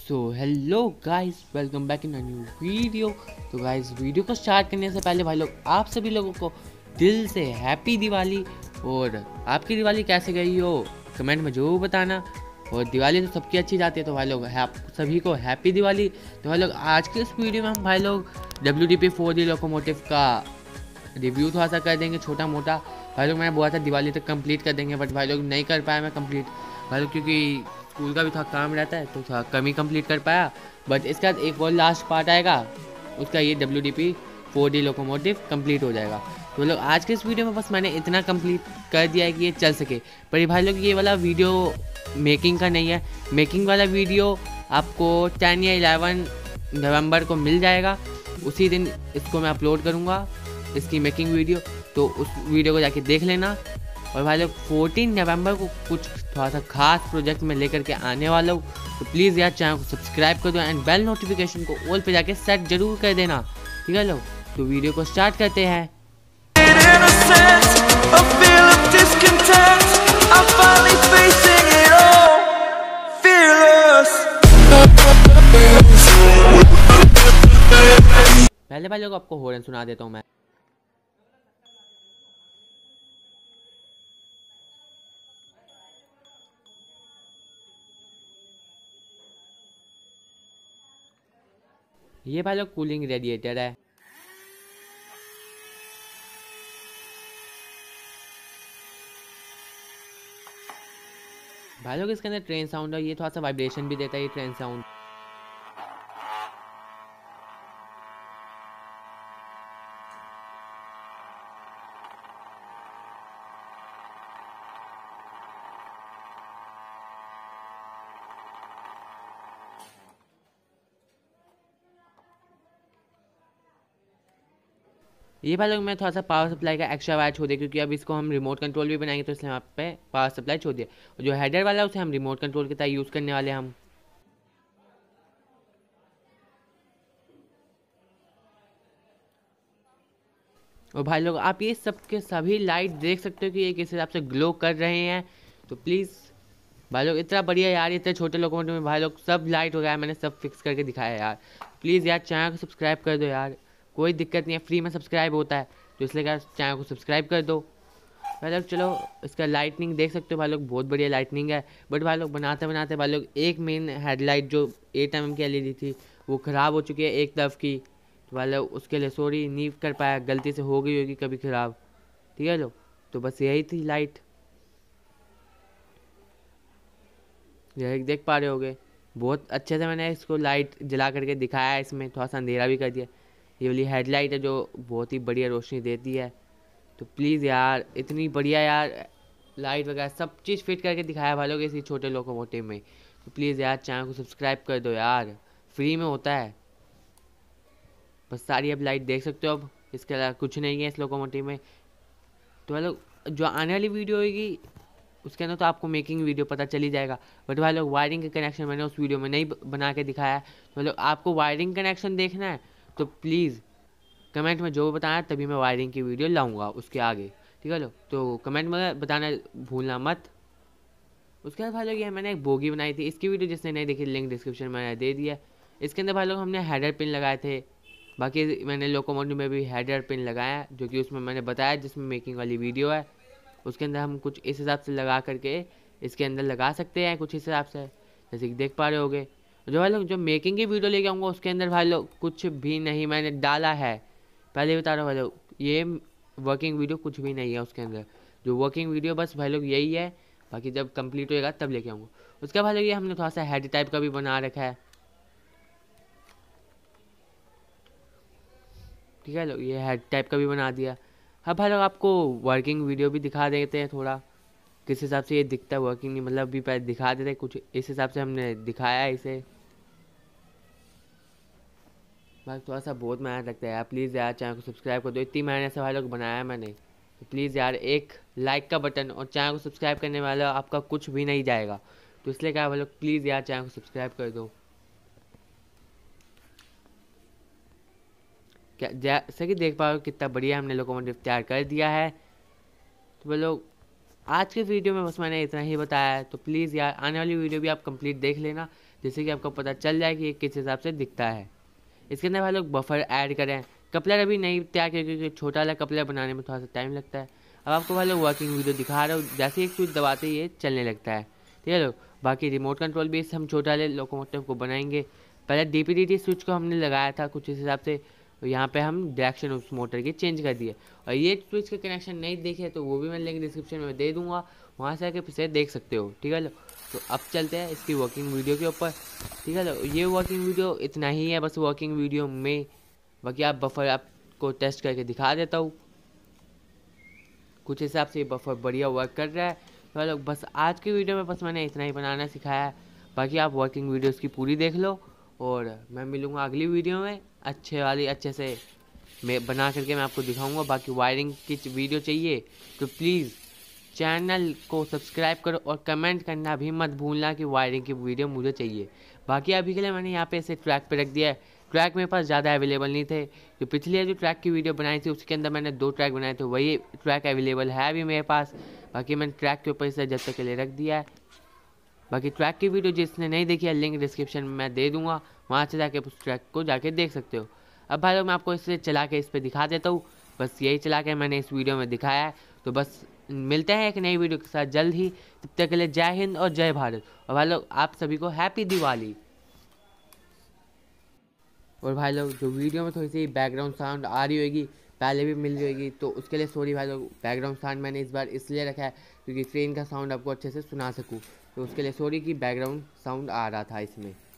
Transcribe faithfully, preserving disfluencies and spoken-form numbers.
So hello guys, welcome back in a new video. तो guys, video को start करने से पहले भाई लोग आप सभी लोगों को दिल से हैप्पी दिवाली। और आपकी दिवाली कैसे गई हो कमेंट में जरूर बताना। और दिवाली तो सबकी अच्छी जाती है, तो भाई लोग आप सभी को हैप्पी दिवाली। तो भाई लोग आज के इस वीडियो में हम भाई लोग W D P four D locomotive का रिव्यू थोड़ा सा कर देंगे, छोटा मोटा। भाई लोग मैंने बोला था दिवाली तक कंप्लीट कर देंगे, बट भाई लोग नहीं कर पाया मैं कंप्लीट भाई लोग, क्योंकि स्कूल का भी थोड़ा काम रहता है तो थोड़ा कम ही कंप्लीट कर पाया। बट इसका एक और लास्ट पार्ट आएगा, उसका ये W D P four D locomotive complete हो जाएगा। तो लोग आज के इस वीडियो में बस मैंने इतना कंप्लीट कर दिया है कि ये चल सके। पर ये भाई लोग ये वाला वीडियो मेकिंग का नहीं है, मेकिंग वाला वीडियो आपको टेन या इलेवन नवंबर को मिल जाएगा। उसी दिन इसको मैं अपलोड करूँगा, इसकी मेकिंग वीडियो। तो उस वीडियो को जाके देख लेना। और भाई लोग फोर्टीन नवंबर को कुछ थोड़ा सा खास प्रोजेक्ट में लेकर के आने वाला हूँ, तो प्लीज़ यार चैनल को सब्सक्राइब कर दो एंड बेल नोटिफिकेशन को ऑल पे जाके सेट जरूर कर देना, ठीक है लोग। तो वीडियो को स्टार्ट करते हैं। पहले भाई लोग आपको हॉर्न सुना देता हूँ मैं। ये भाई लोग कूलिंग रेडिएटर है। भाई लोग इसके अंदर ट्रेन साउंड है, ये थोड़ा सा वाइब्रेशन भी देता है ये ट्रेन साउंड। ये भाई लोग मैं थोड़ा सा पावर सप्लाई का एक्स्ट्रा वायर छोड़ दिया, क्योंकि अब इसको हम रिमोट कंट्रोल भी बनाएंगे, तो इसलिए वहाँ पे पावर सप्लाई छोड़ दिया। और जो हेडर वाला है उसे हम रिमोट कंट्रोल की तरह यूज़ करने वाले हैं हम। और भाई लोग आप ये सब के सभी लाइट देख सकते हो कि ये किस हिसाब से ग्लो कर रहे हैं। तो प्लीज़ भाई लोग इतना बढ़िया यार, इतने छोटे लोगों में भाई लोग सब लाइट हो गया है, मैंने सब फिक्स करके दिखाया यार। प्लीज़ यार चैनल को सब्सक्राइब कर दो यार, कोई दिक्कत नहीं है, फ्री में सब्सक्राइब होता है, तो इसलिए क्या चैनल को सब्सक्राइब कर दो भाई लोग। चलो इसका लाइटनिंग देख सकते हो भाई लोग, बहुत बढ़िया लाइटनिंग है। बट भाई लोग बनाते बनाते भाई लोग एक मेन हेडलाइट जो एट एम एम की एल ई डी थी वो ख़राब हो चुकी है एक तरफ की। तो भाई लोग उसके लिए सॉरी, नहीं कर पाया, गलती से हो गई होगी कभी ख़राब, ठीक है लो। तो बस यही थी लाइट, यही देख पा रहे होगे। बहुत अच्छे से मैंने इसको लाइट जला करके दिखाया है, इसमें थोड़ा सा अंधेरा भी कर दिया। ये वाली हेडलाइट है जो बहुत ही बढ़िया रोशनी देती है। तो प्लीज़ यार इतनी बढ़िया यार लाइट वगैरह सब चीज़ फिट करके दिखाया भाई लोग इसी छोटे लोकोमोटिव में। तो प्लीज़ यार चैनल को सब्सक्राइब कर दो यार, फ्री में होता है। बस सारी अब लाइट देख सकते हो, अब इसके अलावा कुछ नहीं है इस लोकोमोटिव में। तो भाई लोग जो आने वाली वीडियो होगी उसके अंदर तो आपको मेकिंग वीडियो पता चल ही जाएगा। बट भाई लोग वायरिंग का कनेक्शन मैंने उस वीडियो में नहीं बना के दिखाया है। तो लोग आपको वायरिंग कनेक्शन देखना है तो प्लीज़ कमेंट में जो बताना, तभी मैं वायरिंग की वीडियो लाऊंगा उसके आगे, ठीक है लो। तो कमेंट में बताना भूलना मत। उसके बाद भाई लोग ये मैंने एक बोगी बनाई थी, इसकी वीडियो जिसने नहीं देखी लिंक डिस्क्रिप्शन में मैंने दे दिया। इसके अंदर भाई लोग हमने हेडर पिन लगाए थे, बाकी मैंने लोकोमोटिव में भी हेडर पिन लगाया जो कि उसमें मैंने बताया जिसमें मेकिंग वाली वीडियो है। उसके अंदर हम कुछ इस हिसाब से लगा करके इसके अंदर लगा सकते हैं, कुछ इस हिसाब से जैसे कि देख पा रहे होगे। जो भाई लोग जो मेकिंग की वीडियो लेके आऊँगा उसके अंदर भाई लोग कुछ भी नहीं मैंने डाला है, पहले बता रहा हूँ भाई लोग, ये वर्किंग वीडियो कुछ भी नहीं है उसके अंदर। जो वर्किंग वीडियो बस भाई लोग यही है, बाकी जब कंप्लीट होएगा तब लेके आऊँगा। उसके बाद भाई लोग ये हमने थोड़ा सा हेड टाइप का भी बना रखा है, ठीक है लोग, ये हेड टाइप का भी बना दिया। अब भाई लोग आपको वर्किंग वीडियो भी दिखा देते हैं थोड़ा किस हिसाब से ये दिखता है, वर्किंग नहीं मतलब भी पहले दिखा देते हैं कुछ इस हिसाब से हमने दिखाया है इसे। बस थोड़ा सा बहुत मेहनत लगता है यार, प्लीज़ यार चैनल को सब्सक्राइब कर दो, इतनी मेहनत से भाई लोग बनाया है मैंने। तो प्लीज़ यार एक लाइक का बटन और चैनल को सब्सक्राइब करने वाला आपका कुछ भी नहीं जाएगा, तो इसलिए क्या भाई लोग प्लीज़ यार चैनल को सब्सक्राइब कर दो। क्या जैसे कि देख पा रहे हो कितना बढ़िया हमने लोकोमोटिव तैयार कर दिया है। तो भाई लोग आज के वीडियो में बस मैंने इतना ही बताया है, तो प्लीज़ यार आने वाली वीडियो भी आप कंप्लीट देख लेना, जिससे कि आपको पता चल जाए कि ये किस हिसाब से दिखता है। इसके अंदर भाई लोग बफर ऐड करें। कपलर अभी नहीं तैयार किया क्योंकि छोटा वाला कपलर बनाने में थोड़ा सा टाइम लगता है। अब आपको भाई लोग वर्किंग वीडियो दिखा रहा हूँ, जैसे एक स्विच दबाते ही ये चलने लगता है, ठीक है लोग। बाकी रिमोट कंट्रोल भी हम छोटा वाले लोकोमोटिव को बनाएंगे। पहले D P D T switch को हमने लगाया था कुछ इस हिसाब से, यहाँ पे हम डायरेक्शन उस मोटर की चेंज कर दिए। और ये स्विच के कनेक्शन नहीं देखे तो वो भी मैं लिंक डिस्क्रिप्शन में दे दूंगा, वहाँ से आके फिर देख सकते हो, ठीक है लो। तो अब चलते हैं इसकी वर्किंग वीडियो के ऊपर, ठीक है लो। ये वर्किंग वीडियो इतना ही है बस वर्किंग वीडियो में। बाकी आप बफर आपको टेस्ट करके दिखा देता हूँ, कुछ हिसाब से ये बफर बढ़िया वर्क कर रहा है। तो लोग बस आज की वीडियो में बस मैंने इतना ही बनाना सिखाया है। बाकी आप वर्किंग वीडियोस की पूरी देख लो और मैं मिलूँगा अगली वीडियो में अच्छे वाली, अच्छे से मैं बना करके मैं आपको दिखाऊंगा। बाकी वायरिंग की वीडियो चाहिए तो प्लीज़ चैनल को सब्सक्राइब करो और कमेंट करना भी मत भूलना कि वायरिंग की वीडियो मुझे चाहिए। बाकी अभी के लिए मैंने यहाँ पे इसे ट्रैक पे रख दिया है। ट्रैक मेरे पास ज़्यादा अवेलेबल नहीं थे, जो पिछली जो ट्रैक की वीडियो बनाई थी उसके अंदर मैंने दो ट्रैक बनाए थे, वही ट्रैक अवेलेबल है अभी मेरे पास। बाकी मैंने ट्रैक के ऊपर इसे जब तक के लिए रख दिया है। बाकी ट्रैक की वीडियो जिसने नहीं देखी है लिंक डिस्क्रिप्शन में मैं दे दूँगा, वहाँ से जाके उस ट्रैक को जाके देख सकते हो। अब भाई लोग मैं आपको इसे चला के इस पर दिखा देता हूँ, बस यही चला के मैंने इस वीडियो में दिखाया है। तो बस मिलते हैं एक नई वीडियो के साथ जल्द ही, तब तक के लिए जय हिंद और जय भारत। और भाई लोग आप सभी को हैप्पी दिवाली। और भाई लोग जो वीडियो में थोड़ी सी बैकग्राउंड साउंड आ रही होगी, पहले भी मिल रही होगी, तो उसके लिए सॉरी भाई लोग। बैकग्राउंड साउंड मैंने इस बार इसलिए रखा है क्योंकि ट्रेन का साउंड आपको अच्छे से सुना सकूँ, तो उसके लिए सॉरी कि बैकग्राउंड साउंड आ रहा था इसमें।